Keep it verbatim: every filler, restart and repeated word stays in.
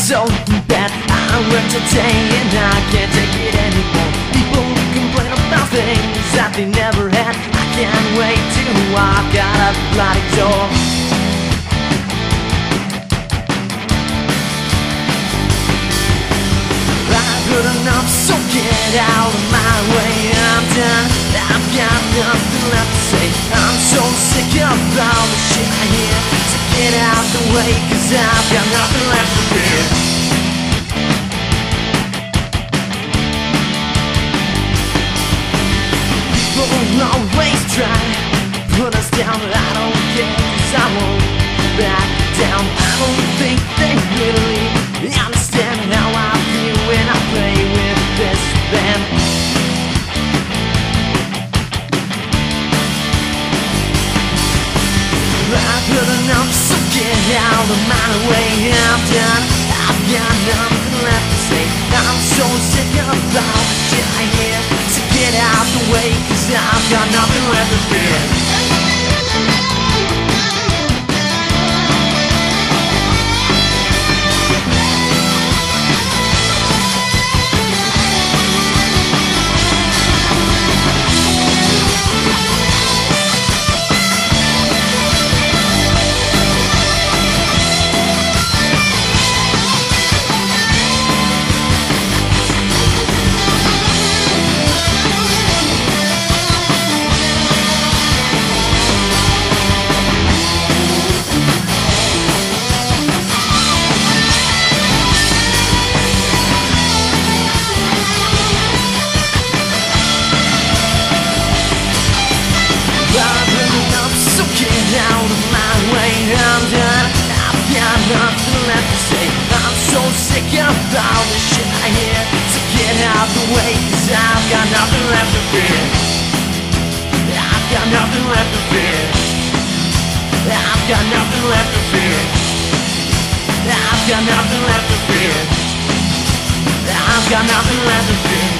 so bad. I work today and I can't take it anymore. People complain about things that they never had. I can't wait to walk out a bloody door. I've heard enough, so get out of my way. I'm done, I've got nothing left to say. I'm so sick of all the shit I hear. So get out the way, cause I've got nothing left to fear. People will always try to put us down, but I don't care, cause I won't back down. I don't think they really understand how I feel when I play with this band. I've heard enough, so get out of my way. I'm done, I've got nothing left to say. I'm so sick of all the shit I hear. So get out the way, cause I've got nothing left to fear. Out of my way, I'm done, I've got nothing left to say. I'm so sick of all the shit I hear. So get out the way, cause I've got nothing left to fear. I've got nothing left to fear. I've got nothing left to fear. I've got nothing left to fear. I've got nothing left to fear.